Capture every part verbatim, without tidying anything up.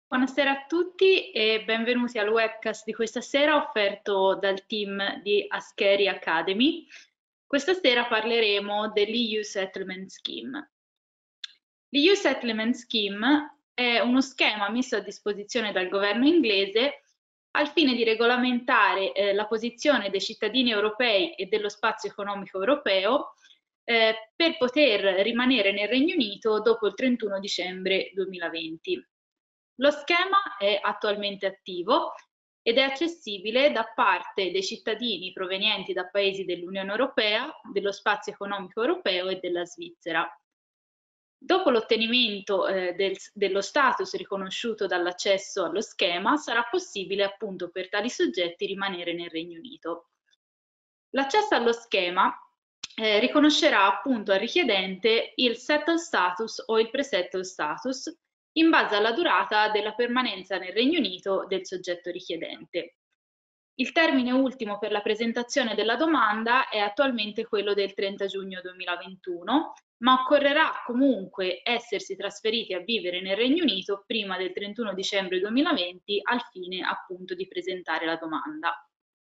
Buonasera a tutti e benvenuti al webcast di questa sera offerto dal team di Askeri Academy. Questa sera parleremo dell'E U Settlement Scheme. L'E U Settlement Scheme è uno schema messo a disposizione dal governo inglese al fine di regolamentare eh, la posizione dei cittadini europei e dello spazio economico europeo eh, per poter rimanere nel Regno Unito dopo il trentuno dicembre duemilaventi. Lo schema è attualmente attivo ed è accessibile da parte dei cittadini provenienti da paesi dell'Unione Europea, dello spazio economico europeo e della Svizzera. Dopo l'ottenimento eh, del, dello status riconosciuto dall'accesso allo schema, sarà possibile appunto per tali soggetti rimanere nel Regno Unito. L'accesso allo schema eh, riconoscerà appunto al richiedente il settled status o il pre-settled status in base alla durata della permanenza nel Regno Unito del soggetto richiedente. Il termine ultimo per la presentazione della domanda è attualmente quello del trenta giugno duemilaventuno, ma occorrerà comunque essersi trasferiti a vivere nel Regno Unito prima del trentuno dicembre duemilaventi al fine appunto di presentare la domanda.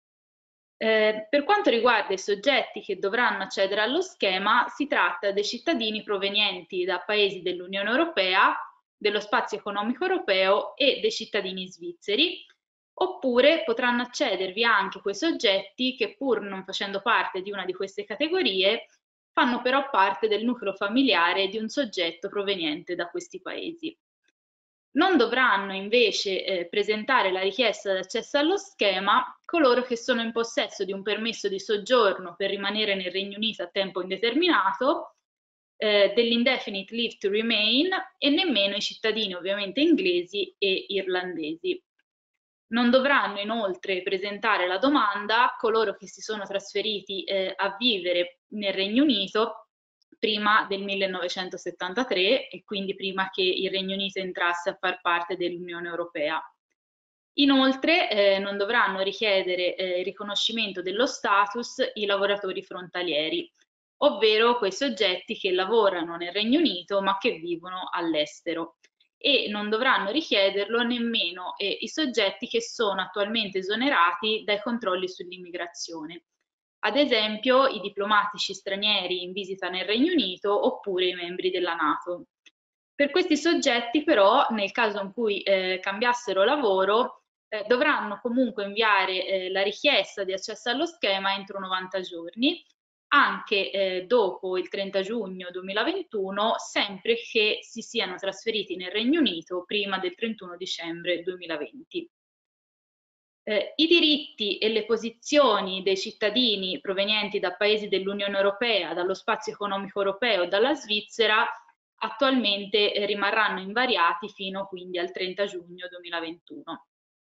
Eh, per quanto riguarda i soggetti che dovranno accedere allo schema, si tratta dei cittadini provenienti da paesi dell'Unione Europea, dello spazio economico europeo e dei cittadini svizzeri, oppure potranno accedervi anche quei soggetti che, pur non facendo parte di una di queste categorie, fanno però parte del nucleo familiare di un soggetto proveniente da questi paesi. Non dovranno invece eh, presentare la richiesta d'accesso allo schema coloro che sono in possesso di un permesso di soggiorno per rimanere nel Regno Unito a tempo indeterminato, eh, dell'indefinite leave to remain e nemmeno i cittadini ovviamente inglesi e irlandesi. Non dovranno inoltre presentare la domanda coloro che si sono trasferiti eh, a vivere nel Regno Unito prima del millenovecentosettantatré e quindi prima che il Regno Unito entrasse a far parte dell'Unione Europea. Inoltre eh, non dovranno richiedere eh, il riconoscimento dello status i lavoratori frontalieri, ovvero quei soggetti che lavorano nel Regno Unito ma che vivono all'estero, e non dovranno richiederlo nemmeno eh, i soggetti che sono attualmente esonerati dai controlli sull'immigrazione, ad esempio i diplomatici stranieri in visita nel Regno Unito oppure i membri della NATO. Per questi soggetti però, nel caso in cui eh, cambiassero lavoro, eh, dovranno comunque inviare eh, la richiesta di accesso allo schema entro novanta giorni, anche eh, dopo il trenta giugno duemilaventuno, sempre che si siano trasferiti nel Regno Unito prima del trentuno dicembre duemilaventi. Eh, I diritti e le posizioni dei cittadini provenienti da paesi dell'Unione Europea, dallo spazio economico europeo e dalla Svizzera attualmente eh, rimarranno invariati fino quindi al trenta giugno duemilaventuno.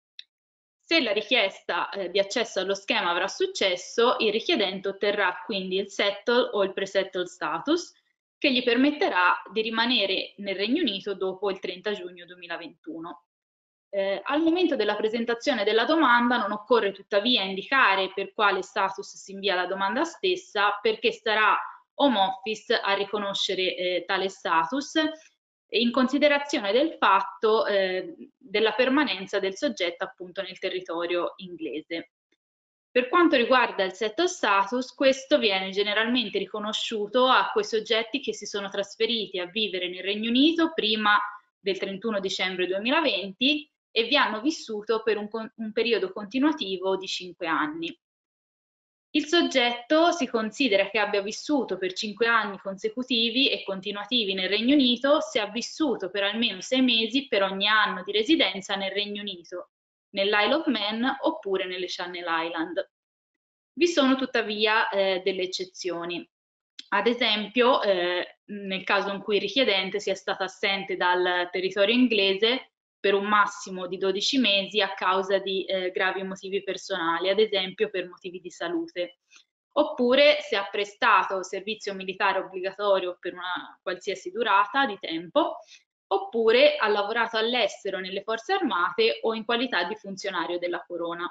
Se la richiesta eh, di accesso allo schema avrà successo, il richiedente otterrà quindi il settle o il pre-settle status, che gli permetterà di rimanere nel Regno Unito dopo il trenta giugno duemilaventuno. Eh, al momento della presentazione della domanda non occorre tuttavia indicare per quale status si invia la domanda stessa, perché sarà Home Office a riconoscere eh, tale status in considerazione del fatto eh, della permanenza del soggetto appunto nel territorio inglese. Per quanto riguarda il settled status, questo viene generalmente riconosciuto a quei soggetti che si sono trasferiti a vivere nel Regno Unito prima del trentuno dicembre duemilaventi e vi hanno vissuto per un, un periodo continuativo di cinque anni. Il soggetto si considera che abbia vissuto per cinque anni consecutivi e continuativi nel Regno Unito se ha vissuto per almeno sei mesi per ogni anno di residenza nel Regno Unito, nell'Isle of Man oppure nelle Channel Island. Vi sono tuttavia eh, delle eccezioni. Ad esempio, eh, nel caso in cui il richiedente sia stato assente dal territorio inglese per un massimo di dodici mesi a causa di eh, gravi motivi personali, ad esempio per motivi di salute, oppure se ha prestato servizio militare obbligatorio per una qualsiasi durata di tempo, oppure ha lavorato all'estero nelle forze armate o in qualità di funzionario della corona.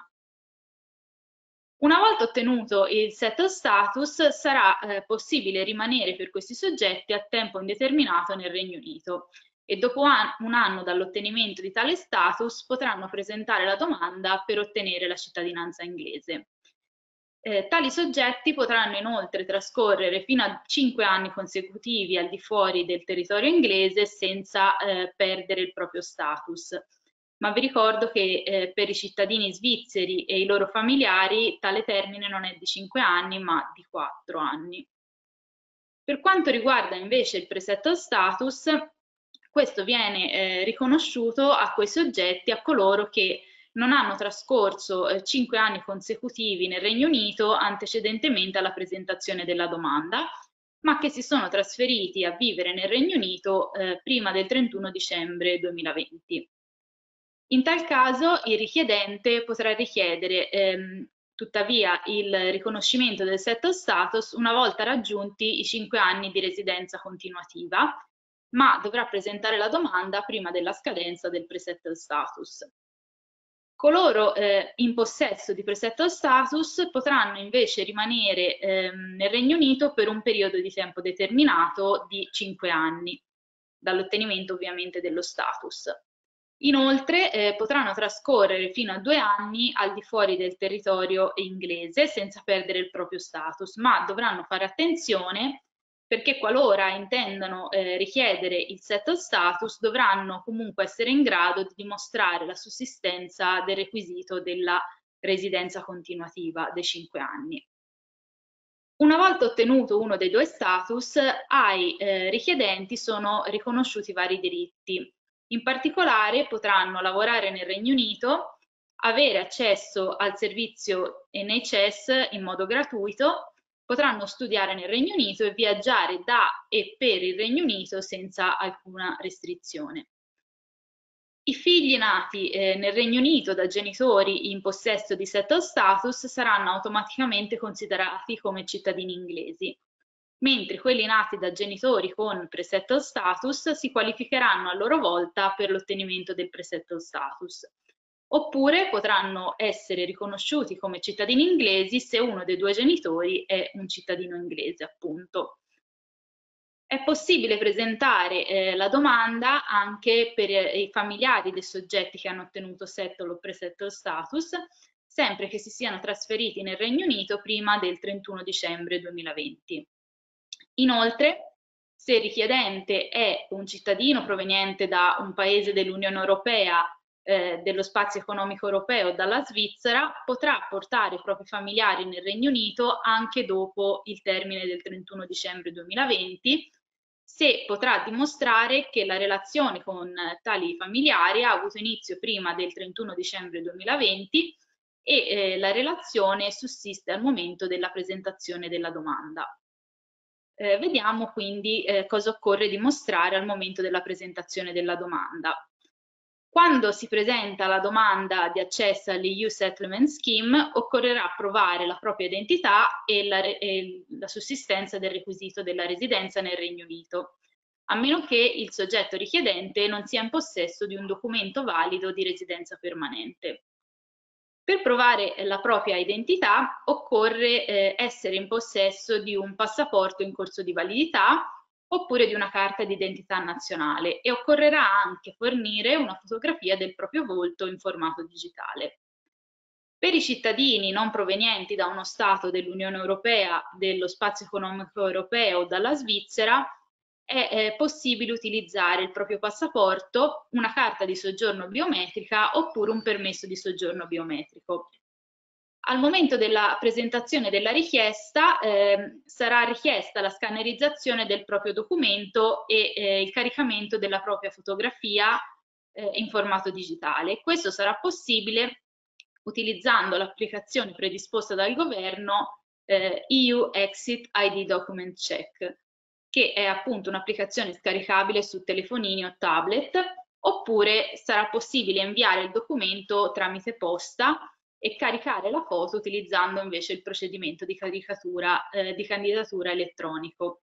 Una volta ottenuto il settled status, sarà eh, possibile rimanere per questi soggetti a tempo indeterminato nel Regno Unito e dopo un anno dall'ottenimento di tale status potranno presentare la domanda per ottenere la cittadinanza inglese. Eh, tali soggetti potranno inoltre trascorrere fino a cinque anni consecutivi al di fuori del territorio inglese senza eh, perdere il proprio status. Ma vi ricordo che eh, per i cittadini svizzeri e i loro familiari tale termine non è di cinque anni ma di quattro anni. Per quanto riguarda invece il pre-settled status, questo viene eh, riconosciuto a quei soggetti, a coloro che non hanno trascorso eh, cinque anni consecutivi nel Regno Unito antecedentemente alla presentazione della domanda, ma che si sono trasferiti a vivere nel Regno Unito eh, prima del trentuno dicembre duemilaventi. In tal caso il richiedente potrà richiedere ehm, tuttavia il riconoscimento del settled status una volta raggiunti i cinque anni di residenza continuativa, ma dovrà presentare la domanda prima della scadenza del pre-settled status. Coloro eh, in possesso di pre-settled status potranno invece rimanere ehm, nel Regno Unito per un periodo di tempo determinato di cinque anni, dall'ottenimento ovviamente dello status. Inoltre eh, potranno trascorrere fino a due anni al di fuori del territorio inglese senza perdere il proprio status, ma dovranno fare attenzione perché qualora intendano eh, richiedere il settled status dovranno comunque essere in grado di dimostrare la sussistenza del requisito della residenza continuativa dei cinque anni. Una volta ottenuto uno dei due status, ai eh, richiedenti sono riconosciuti vari diritti. In particolare potranno lavorare nel Regno Unito, avere accesso al servizio N H S in modo gratuito, potranno studiare nel Regno Unito e viaggiare da e per il Regno Unito senza alcuna restrizione. I figli nati eh, nel Regno Unito da genitori in possesso di settled status saranno automaticamente considerati come cittadini inglesi, mentre quelli nati da genitori con pre-settled status si qualificheranno a loro volta per l'ottenimento del pre-settled status, oppure potranno essere riconosciuti come cittadini inglesi se uno dei due genitori è un cittadino inglese, appunto. È possibile presentare eh, la domanda anche per eh, i familiari dei soggetti che hanno ottenuto settled o pre-settled status, sempre che si siano trasferiti nel Regno Unito prima del trentuno dicembre duemilaventi. Inoltre, se il richiedente è un cittadino proveniente da un paese dell'Unione Europea, eh, dello spazio economico europeo o dalla Svizzera, potrà portare i propri familiari nel Regno Unito anche dopo il termine del trentuno dicembre duemilaventi, se potrà dimostrare che la relazione con tali familiari ha avuto inizio prima del trentuno dicembre duemilaventi e eh, la relazione sussiste al momento della presentazione della domanda. Eh, vediamo quindi eh, cosa occorre dimostrare al momento della presentazione della domanda. Quando si presenta la domanda di accesso all'E U Settlement Scheme, occorrerà provare la propria identità e la, e la sussistenza del requisito della residenza nel Regno Unito, a meno che il soggetto richiedente non sia in possesso di un documento valido di residenza permanente. Per provare la propria identità occorre eh, essere in possesso di un passaporto in corso di validità oppure di una carta d'identità nazionale e occorrerà anche fornire una fotografia del proprio volto in formato digitale. Per i cittadini non provenienti da uno Stato dell'Unione Europea, dello Spazio Economico Europeo o dalla Svizzera, è eh, possibile utilizzare il proprio passaporto, una carta di soggiorno biometrica oppure un permesso di soggiorno biometrico. Al momento della presentazione della richiesta eh, sarà richiesta la scannerizzazione del proprio documento e eh, il caricamento della propria fotografia eh, in formato digitale. Questo sarà possibile utilizzando l'applicazione predisposta dal governo eh, E U Exit I D Document Check, che è appunto un'applicazione scaricabile su telefonini o tablet, oppure sarà possibile inviare il documento tramite posta e caricare la foto utilizzando invece il procedimento di caricatura eh, di candidatura elettronico.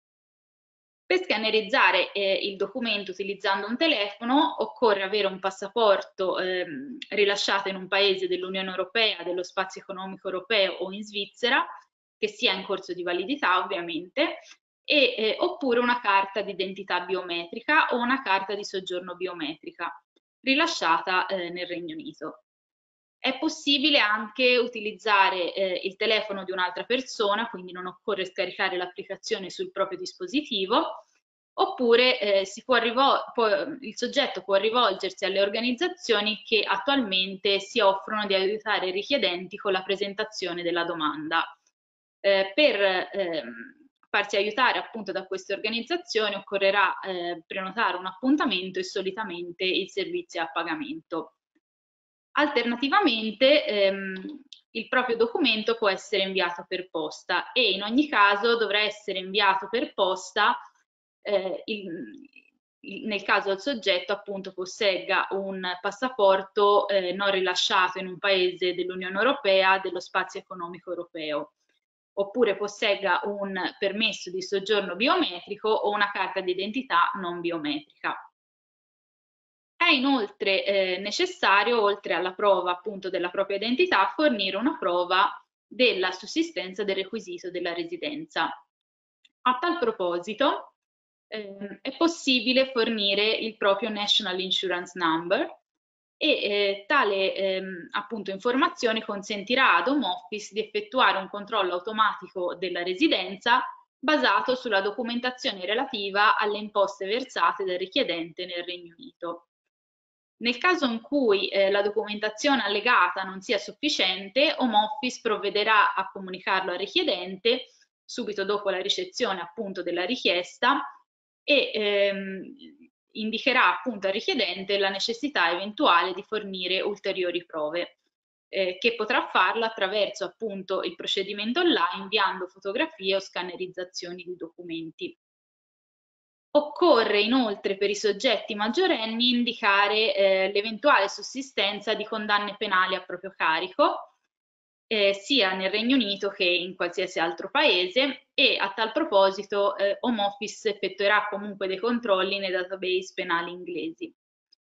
Per scannerizzare eh, il documento utilizzando un telefono occorre avere un passaporto ehm, rilasciato in un paese dell'Unione Europea, dello Spazio Economico Europeo o in Svizzera, che sia in corso di validità ovviamente, e, eh, oppure una carta d'identità biometrica o una carta di soggiorno biometrica rilasciata eh, nel Regno Unito. È possibile anche utilizzare eh, il telefono di un'altra persona, quindi non occorre scaricare l'applicazione sul proprio dispositivo, oppure eh, si può può, il soggetto può rivolgersi alle organizzazioni che attualmente si offrono di aiutare i richiedenti con la presentazione della domanda. Eh, per ehm, farsi aiutare appunto da queste organizzazioni occorrerà eh, prenotare un appuntamento e solitamente il servizio è a pagamento. Alternativamente ehm, il proprio documento può essere inviato per posta e in ogni caso dovrà essere inviato per posta eh, il, il, nel caso il soggetto appunto possegga un passaporto eh, non rilasciato in un paese dell'Unione Europea dello spazio economico europeo, oppure possegga un permesso di soggiorno biometrico o una carta d'identità non biometrica. È inoltre eh, necessario, oltre alla prova appunto della propria identità, fornire una prova della sussistenza del requisito della residenza. A tal proposito eh, è possibile fornire il proprio National Insurance Number e eh, tale ehm, appunto informazione consentirà ad Home Office di effettuare un controllo automatico della residenza basato sulla documentazione relativa alle imposte versate dal richiedente nel Regno Unito. Nel caso in cui eh, la documentazione allegata non sia sufficiente, Home Office provvederà a comunicarlo al richiedente subito dopo la ricezione appunto della richiesta e ehm, indicherà appunto al richiedente la necessità eventuale di fornire ulteriori prove, eh, che potrà farlo attraverso appunto il procedimento online inviando fotografie o scannerizzazioni di documenti. Occorre inoltre per i soggetti maggiorenni indicare eh, l'eventuale sussistenza di condanne penali a proprio carico, eh, sia nel Regno Unito che in qualsiasi altro paese, e a tal proposito eh, Home Office effettuerà comunque dei controlli nei database penali inglesi.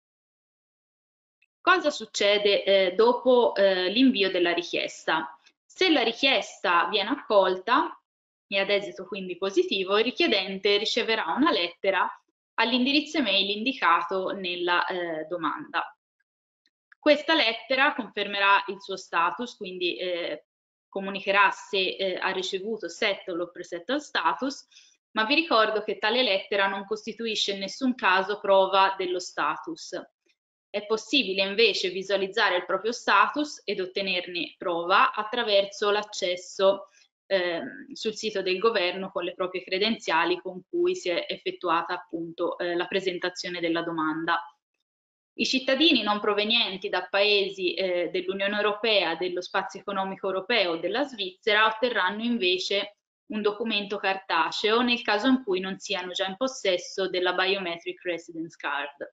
Cosa succede eh, dopo eh, l'invio della richiesta? Se la richiesta viene accolta e ad esito quindi positivo, il richiedente riceverà una lettera all'indirizzo email indicato nella eh, domanda. Questa lettera confermerà il suo status, quindi eh, comunicherà se eh, ha ricevuto settle o pre-settle status, ma vi ricordo che tale lettera non costituisce in nessun caso prova dello status. È possibile invece visualizzare il proprio status ed ottenerne prova attraverso l'accesso eh, sul sito del governo con le proprie credenziali con cui si è effettuata appunto eh, la presentazione della domanda. I cittadini non provenienti da paesi eh, dell'Unione Europea, dello spazio economico europeo o della Svizzera otterranno invece un documento cartaceo nel caso in cui non siano già in possesso della Biometric Residence Card.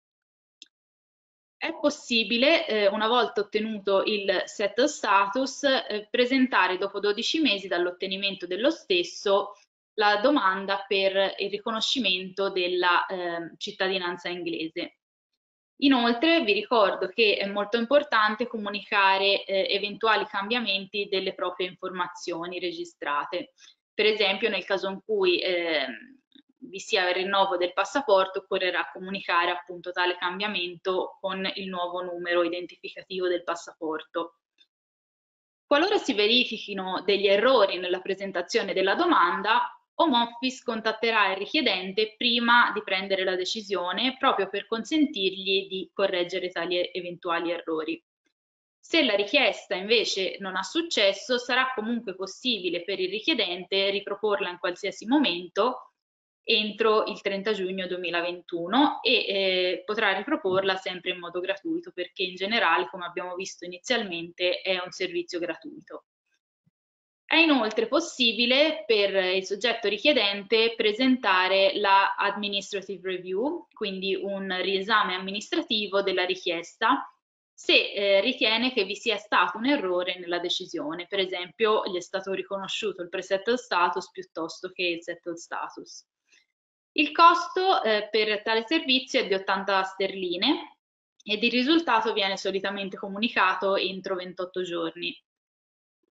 È possibile, eh, una volta ottenuto il settle status, eh, presentare dopo dodici mesi dall'ottenimento dello stesso la domanda per il riconoscimento della eh, cittadinanza inglese. Inoltre vi ricordo che è molto importante comunicare eh, eventuali cambiamenti delle proprie informazioni registrate. Per esempio, nel caso in cui eh, vi sia il rinnovo del passaporto, occorrerà comunicare appunto tale cambiamento con il nuovo numero identificativo del passaporto. Qualora si verifichino degli errori nella presentazione della domanda, Home Office contatterà il richiedente prima di prendere la decisione proprio per consentirgli di correggere tali eventuali errori. Se la richiesta invece non ha successo, sarà comunque possibile per il richiedente riproporla in qualsiasi momento entro il trenta giugno duemilaventuno e eh, potrà riproporla sempre in modo gratuito perché in generale, come abbiamo visto inizialmente, è un servizio gratuito. È inoltre possibile per il soggetto richiedente presentare la Administrative Review, quindi un riesame amministrativo della richiesta, se eh, ritiene che vi sia stato un errore nella decisione, per esempio gli è stato riconosciuto il pre-settle status piuttosto che il settle status. Il costo eh, per tale servizio è di ottanta sterline ed il risultato viene solitamente comunicato entro ventotto giorni.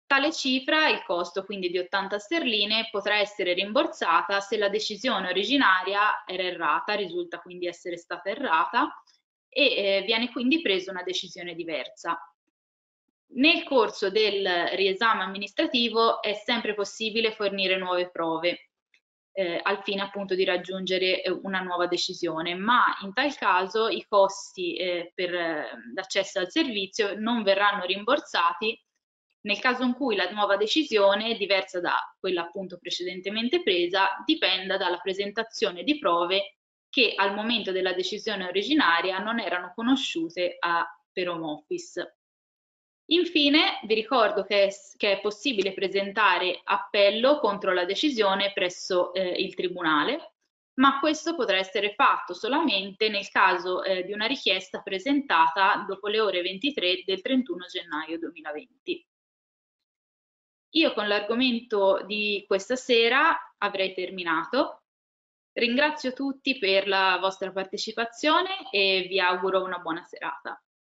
Tale cifra, il costo quindi di ottanta sterline, potrà essere rimborsata se la decisione originaria era errata, risulta quindi essere stata errata, e eh, viene quindi presa una decisione diversa. Nel corso del riesame amministrativo è sempre possibile fornire nuove prove, eh, al fine appunto di raggiungere eh, una nuova decisione, ma in tal caso i costi eh, per eh, l'accesso al servizio non verranno rimborsati nel caso in cui la nuova decisione, diversa da quella appunto precedentemente presa, dipenda dalla presentazione di prove che al momento della decisione originaria non erano conosciute a per home office. Infine, vi ricordo che è, che è possibile presentare appello contro la decisione presso eh, il Tribunale, ma questo potrà essere fatto solamente nel caso eh, di una richiesta presentata dopo le ore ventitré del trentuno gennaio duemilaventi. Io con l'argomento di questa sera avrei terminato. Ringrazio tutti per la vostra partecipazione e vi auguro una buona serata.